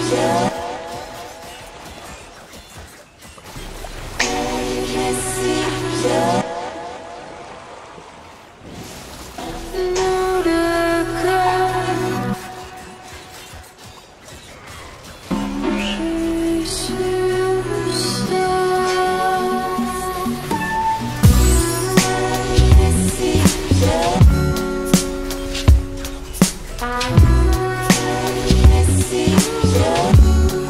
I see you.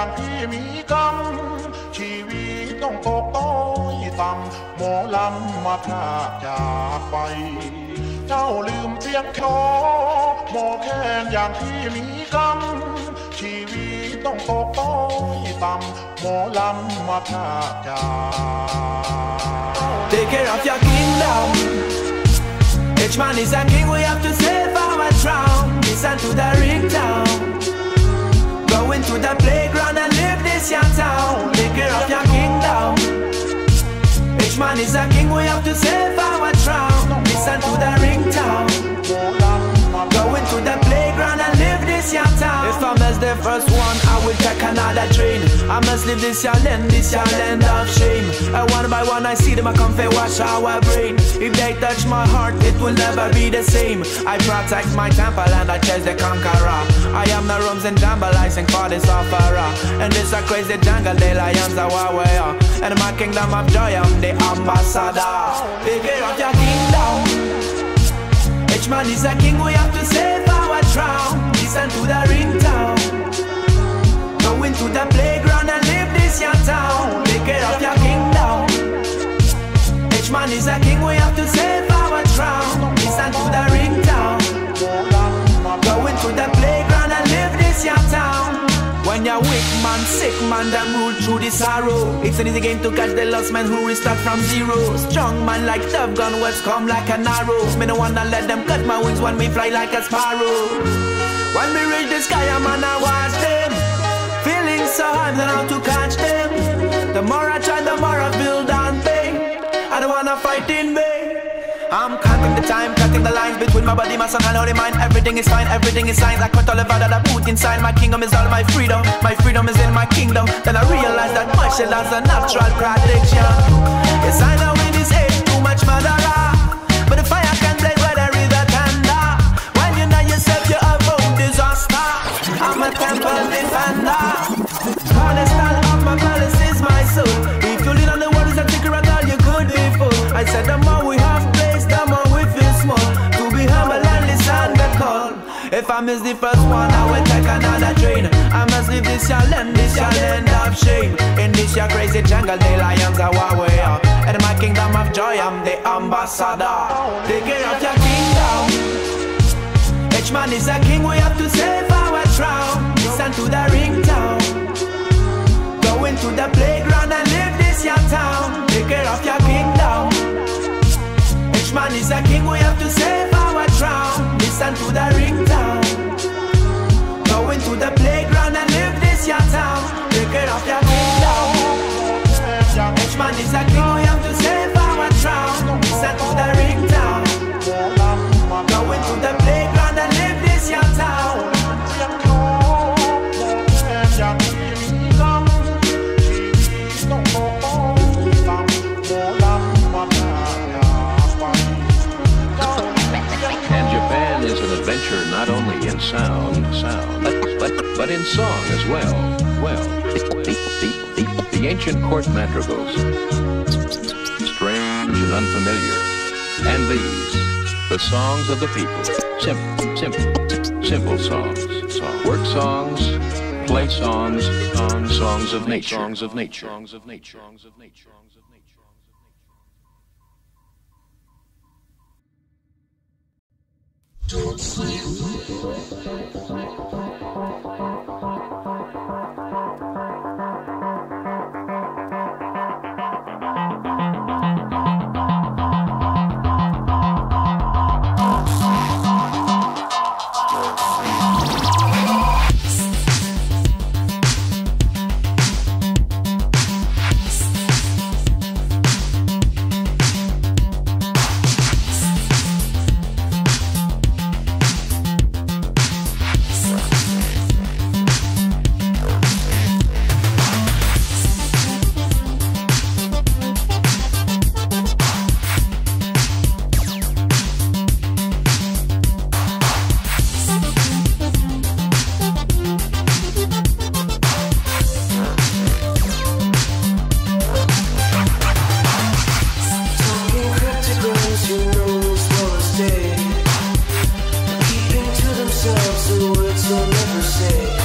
อย่างที่มีกรรมชีวิตต้องตกต้อยต่ำหมอลำมาพรากจากไปเจ้าลืมเพียงคอหมอแค้นอย่างที่มีกรรมชีวิตต้องตกต้อยต่ำหมอลำมาพรากจาก Take care of your kingdom. Each man is a king, we have to save our crown. Listen to the ringtone. Go into the playground and live this young town. Take care of your kingdom. Each man is a king, we have to save our crown. Listen to the ringtone. Go into the playground and live this young town. If I miss the first one, I will take another train. I must leave this your land of shame. And one by one I see them, I come and wash our brain. If they touch my heart, it will never be the same. I protect my temple and I chase the conqueror. I am the rooms and jambalizing for the sufferer. And this a crazy jungle, the lions are warrior. And in my kingdom of joy, I'm the ambassador. Take care of your kingdom. Each man is a king, we have to save our crown. Listen to the ringtone. Go into the playground and live this young town. Take care of your kingdom. Each man is a king, we have to save our crown. Listen to the ringtone. Go into the playground and live this young town. When you're weak man, sick man, them rule through the sorrow. It's an easy game to catch the lost man who restart from zero. Strong man like tough gun, words come like an arrow. Me no wanna let them cut my wings when me fly like a sparrow. When we reach the sky, I'm gonna watch them. Feeling so high, I don't know how to catch them. The more I try, the more I feel down pain. I don't wanna fight in vain. I'm counting the time, cutting the lines between my body, my soul and holy mind. Everything is fine, everything is signed. Like what Oliver that I put inside. My kingdom is all my freedom. My freedom is in my kingdom. Then I realize that my shell has a natural protection. Yes, I know in this age too much murderer, but the fire can blaze where there is a thunder. When you know yourself, you avoid disaster. I'm a temple defender. Cornerstone of my palace is my soul. If you lean on the word, is a ticker at all, you could be full. I said the more we have place, the more we feel small. To be humble and listen the call. If I miss the first one, I will take another train. I must leave this your land of shame. In this your crazy jungle, the lions are warrior. And in my kingdom of joy, I'm the ambassador. Take care of your kingdom. Each man is a king, we have to save our crown. Listen to the ringtone. Go into the playground and live this your town. Take care of your kingdom. Each man is a king, we have to save our crown. Listen to the ringtone. Go into the playground and live this your town. Take care of your kingdom. Each man is a king, we have to save our crown. Listen to the ringtone. Go into the playground and live this your town. And Japan is an adventure not only in sound, but in song as well. The ancient court madrigals, strange and unfamiliar, and these, the songs of the people. Simple songs, work songs, play songs, songs of nature. Don't sleep. Keeping to themselves the words they'll never say.